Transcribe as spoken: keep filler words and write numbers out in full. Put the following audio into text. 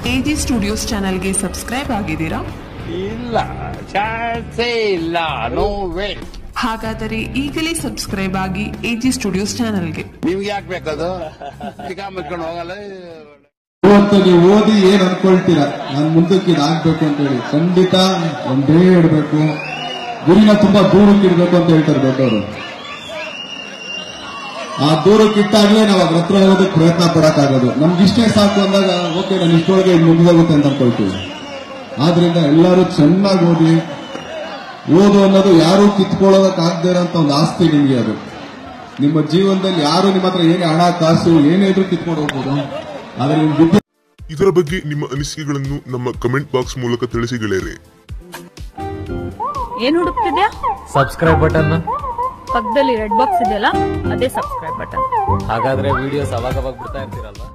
AG studios ಚಾನೆಲ್ಗೆ subscribe ಆಗಿದ್ದೀರಾ? ಇಲ್ಲ, ಚಾನ್ಸೇ ಇಲ್ಲ. No way. ಹಾಗಾದರೆ ಈಗಲೇ ಸಬ್ಸ್ಕ್ರೈಬ್ ಆಗಿ ಎಜಿ ಸ್ಟುಡಿಯೋಸ್ ಚಾನೆಲ್ಗೆ. ನಿಮ್ಗೆ ಯಾಕೆ ಬೇಕದು? ಮುಚ್ಕೊಂಡು ಹೋಗಲ್ಲ. ಇವತ್ತು ನೀವು ಓದಿ ಏನ್ ಅನ್ಕೊಳ್ತೀರಾ, ನಾನು ಮುಂದಕ್ಕೆ ಇದಾಗ್ಬೇಕು ಅಂತ ಹೇಳಿ ಖಂಡಿತ ಒಂದೇ ಇಡಬೇಕು, ಗುರಿನ ತುಂಬಾ ದೂರಕ್ಕೆ ಇಡ್ಬೇಕು ಅಂತ ಹೇಳ್ತಾರೆ ದೊಡ್ಡವರು. ಆ ದೂರಕ್ಕೆ ಇಟ್ಟಾಗ್ಲೇ ನಾವು ಅದ್ರ ಹತ್ರ ಹೋಗೋದಕ್ಕೆ ಪ್ರಯತ್ನ ಪಡಕ್ಕಾಗೋದು. ನಮ್ಗೆ ಇಷ್ಟೇ ಸಾಕು ಅಂದಾಗ ಓಕೆ ನಾನು ಇಷ್ಟೊಳಗೆ ಮುಂದೋಗುತ್ತೆ ಅಂತ ಅನ್ಕೊಳ್ತೀವಿ. ಆದ್ರಿಂದ ಎಲ್ಲರೂ ಚೆನ್ನಾಗಿ ಓದಿ. ಓದು ಅನ್ನೋದು ಯಾರು ಕಿತ್ಕೊಳ್ಳೋದಕ್ಕಾಗದೇ ಇರೋಂತ ಒಂದು ಆಸ್ತಿ ನಿಮ್ಗೆ. ಅದು ನಿಮ್ಮ ಜೀವನದಲ್ಲಿ ಯಾರು ನಿಮ್ಮ ಹತ್ರ ಏನೇ ಹಣ ಕಾಸು ಏನೇ ಇದ್ರೂ ಕಿತ್ಕೊಂಡು ಹೋಗ್ಬೋದು. ಆದ್ರೆ ನಿಮ್ ಬುದ್ಧಿ. ಇದರ ಬಗ್ಗೆ ನಿಮ್ಮ ಅನಿಸಿಕೆಗಳನ್ನು ನಮ್ಮ ಕಮೆಂಟ್ ಬಾಕ್ಸ್ ಮೂಲಕ ತಿಳಿಸಿ ಗೆಳೆಯರೆ. ಏನ್ ಹುಡುಕ್ತಿದ್ಯಾ? Subscribe button. ಪಕ್ಕದಲ್ಲಿ ರೆಡ್ ಬಾಕ್ಸ್ ಇದೆಯಲ್ಲ, ಅದೇ ಸಬ್ಸ್ಕ್ರೈಬ್ ಬಟನ್. ಹಾಗಾದ್ರೆ ವಿಡಿಯೋಸ್ ಅವಾಗ ಅವಾಗ ಬಿಡ್ತಾ ಇರ್ತೀರಲ್ವಾ?